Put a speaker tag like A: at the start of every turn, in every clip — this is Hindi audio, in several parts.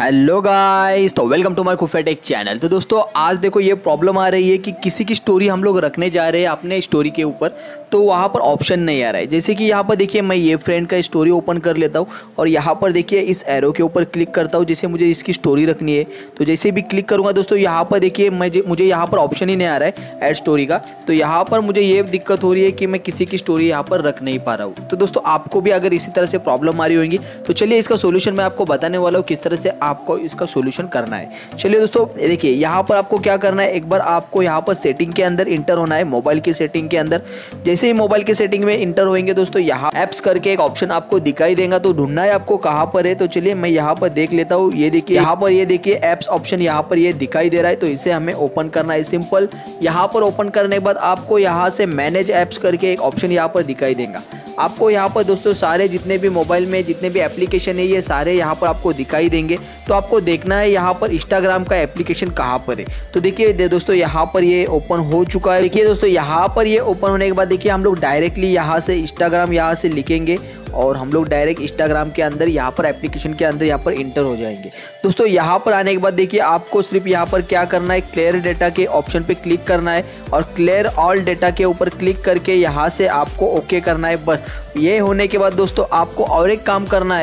A: हेलो गाइस, तो वेलकम टू माय खुफिया टेक चैनल। तो दोस्तों आज देखो ये प्रॉब्लम आ रही है कि किसी की स्टोरी हम लोग रखने जा रहे हैं अपने स्टोरी के ऊपर, तो वहाँ पर ऑप्शन नहीं आ रहा है। जैसे कि यहाँ पर देखिए मैं ये फ्रेंड का स्टोरी ओपन कर लेता हूँ और यहाँ पर देखिए इस एरो के ऊपर क्लिक करता हूँ जैसे मुझे इसकी स्टोरी रखनी है। तो जैसे भी क्लिक करूँगा दोस्तों यहाँ पर देखिए मुझे यहाँ पर ऑप्शन ही नहीं आ रहा है ऐड स्टोरी का। तो यहाँ पर मुझे ये दिक्कत हो रही है कि मैं किसी की स्टोरी यहाँ पर रख नहीं पा रहा हूँ। तो दोस्तों आपको भी अगर इसी तरह से प्रॉब्लम आ रही होगी तो चलिए इसका सोल्यूशन मैं आपको बताने वाला हूँ, किस तरह से आपको इसका सोल्यूशन करना है। चलिए दोस्तों देखिए यहाँ पर आपको क्या करना है, एक बार आपको यहाँ पर सेटिंग के अंदर इंटर होना है, मोबाइल की सेटिंग के अंदर। जैसे ही मोबाइल की सेटिंग में इंटर होंगे दोस्तों यहाँ एप्स करके एक ऑप्शन आपको दिखाई देगा, तो ढूंढना है आपको कहाँ पर है। तो चलिए मैं यहाँ पर देख लेता हूँ। ये देखिए यहाँ पर ये देखिए एप्स ऑप्शन यहाँ पर ये दिखाई दे रहा है, तो इसे हमें ओपन करना है। सिंपल यहाँ पर ओपन करने के बाद आपको यहाँ से मैनेज एप्स करके एक ऑप्शन यहाँ पर दिखाई देगा। आपको यहाँ पर दोस्तों सारे जितने भी मोबाइल में जितने भी एप्लीकेशन है ये सारे यहाँ पर आपको दिखाई देंगे। तो आपको देखना है यहाँ पर इंस्टाग्राम का एप्लीकेशन कहाँ पर है। तो देखिए दोस्तों यहाँ पर ये ओपन हो चुका है। देखिए दोस्तों यहाँ पर ये ओपन होने के बाद देखिए हम लोग डायरेक्टली यहाँ से इंस्टाग्राम यहाँ से लिखेंगे और हम लोग डायरेक्ट इंस्टाग्राम के अंदर यहाँ पर एप्लीकेशन के अंदर यहाँ पर इंटर हो जाएंगे। दोस्तों यहाँ पर आने के बाद देखिए आपको सिर्फ यहाँ पर क्या करना है, क्लियर डेटा के ऑप्शन पे क्लिक करना है और क्लियर ऑल डेटा के ऊपर क्लिक करके यहाँ से आपको ओके करना है। बस ये होने के बाद दोस्तों आपको और एक काम करना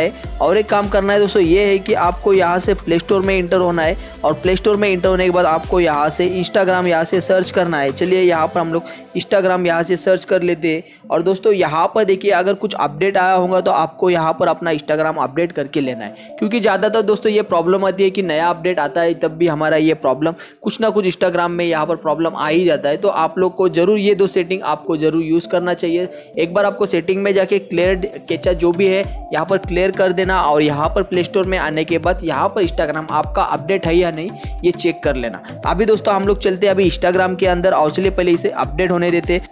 A: है दोस्तों, ये है कि आपको यहाँ से प्ले स्टोर में इंटर होना है और प्ले स्टोर में इंटर होने के बाद आपको यहाँ से इंस्टाग्राम यहाँ से सर्च करना है। चलिए यहाँ पर हम लोग इंस्टाग्राम यहाँ से सर्च कर लेते हैं और दोस्तों यहाँ पर देखिए अगर कुछ अपडेट आया होगा तो आपको यहाँ पर अपना इंस्टाग्राम अपडेट करके लेना है, क्योंकि ज़्यादातर दोस्तों ये प्रॉब्लम आती है कि नया अपडेट आता है तब भी हमारा ये प्रॉब्लम कुछ ना कुछ इंस्टाग्राम में यहाँ पर प्रॉब्लम आ ही जाता है। तो आप लोग को जरूर ये दो सेटिंग आपको जरूर यूज़ करना चाहिए। एक बार आपको सेटिंग में जाके क्लियर कैचा जो भी है यहाँ पर क्लियर कर देना और यहाँ पर प्ले स्टोर में आने के बाद यहाँ पर इंस्टाग्राम आपका अपडेट है या नहीं ये चेक कर लेना। अभी दोस्तों हम लोग चलते हैं अभी इंस्टाग्राम के अंदर और चलिए पहले इसे अपडेट होने देते।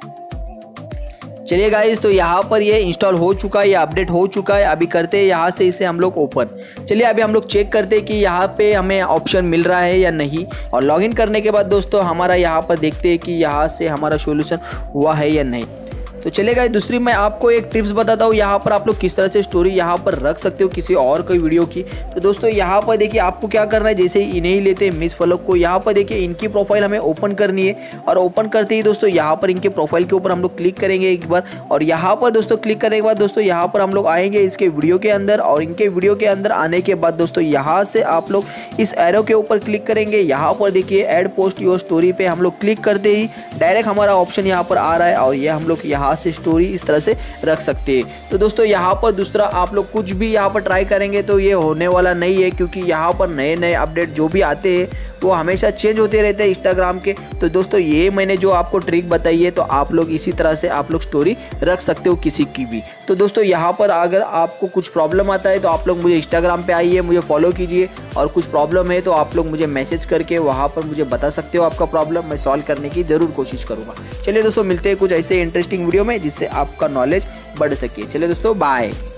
A: चलिए गाइस, तो यहाँ पर ये इंस्टॉल हो चुका है, ये अपडेट हो चुका है। अभी करते हैं यहाँ से इसे हम लोग ओपन। चलिए अभी हम लोग चेक करते हैं कि यहाँ पे हमें ऑप्शन मिल रहा है या नहीं। और लॉगिन करने के बाद दोस्तों हमारा यहाँ पर देखते हैं कि यहाँ से हमारा सोल्यूशन हुआ है या नहीं। तो चलिए गाइस, दूसरी मैं आपको एक टिप्स बताता हूँ यहाँ पर आप लोग किस तरह से स्टोरी यहाँ पर रख सकते हो किसी और कोई वीडियो की। तो दोस्तों यहाँ पर देखिए आपको क्या करना है, जैसे इन्हें ही लेते हैं मिस फलक को, यहाँ पर देखिए इनकी प्रोफाइल हमें ओपन करनी है और ओपन करते ही दोस्तों यहाँ पर इनके प्रोफाइल के ऊपर हम लोग क्लिक करेंगे एक बार और यहाँ पर दोस्तों क्लिक करने के बाद दोस्तों यहाँ पर हम लोग आएंगे इसके वीडियो के अंदर और इनके वीडियो के अंदर आने के बाद दोस्तों यहाँ से आप लोग इस एरो के ऊपर क्लिक करेंगे। यहाँ पर देखिए ऐड पोस्ट योर स्टोरी पे हम लोग क्लिक करते ही डायरेक्ट हमारा ऑप्शन यहाँ पर आ रहा है और ये हम लोग यहाँ से स्टोरी इस तरह से रख सकते हैं। तो दोस्तों यहाँ पर दूसरा आप लोग कुछ भी यहाँ पर ट्राई करेंगे तो ये होने वाला नहीं है, क्योंकि यहाँ पर नए नए अपडेट जो भी आते हैं वो हमेशा चेंज होते रहते हैं इंस्टाग्राम के। तो दोस्तों ये मैंने जो आपको ट्रिक बताई है तो आप लोग इसी तरह से आप लोग स्टोरी रख सकते हो किसी की भी। तो दोस्तों यहाँ पर अगर आपको कुछ प्रॉब्लम आता है तो आप लोग मुझे इंस्टाग्राम पे आइए, मुझे फॉलो कीजिए और कुछ प्रॉब्लम है तो आप लोग मुझे मैसेज करके वहाँ पर मुझे बता सकते हो आपका प्रॉब्लम, मैं सॉल्व करने की ज़रूर कोशिश करूँगा। चलिए दोस्तों मिलते हैं कुछ ऐसे इंटरेस्टिंग वीडियो में जिससे आपका नॉलेज बढ़ सके। चलिए दोस्तों बाय।